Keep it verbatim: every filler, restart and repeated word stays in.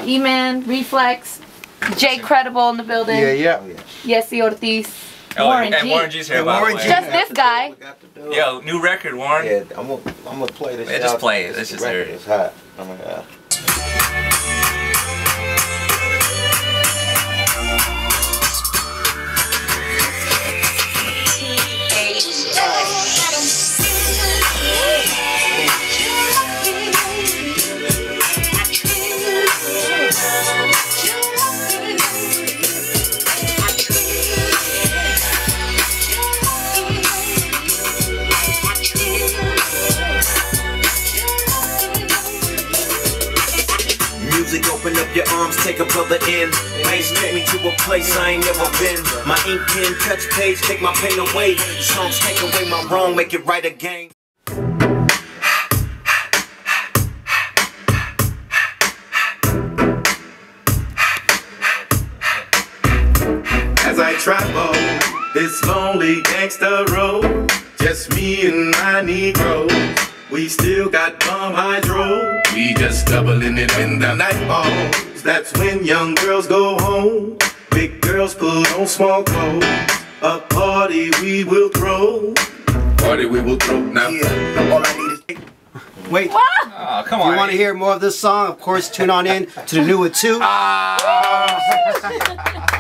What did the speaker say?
got E-Man, Reflex, Jay Credible in the building. Yeah, yeah. Yesy Ortiz. Oh, Warren and G. Warren G's here, by the way. Just this guy. Yo, new record, Warren. Yeah, I'm gonna I'm gonna play this. Yeah, just play it. Let's just hear it. It's hot. Oh my god. Music, open up your arms, take a brother in. Bass take me to a place I ain't never been. My ink pen, touch page, take my pain away. Songs take away my wrong, make it right again. As I travel this lonely gangster road, just me and my Negroes. We still got bomb hydro. We just doubling it in the night balls. That's when young girls go home. Big girls put on small clothes. A party we will throw. Party we will throw now. Yeah, all I need is. Wait. Oh, come on. If you want to hear more of this song, of course, tune on in to the new one too. Ah.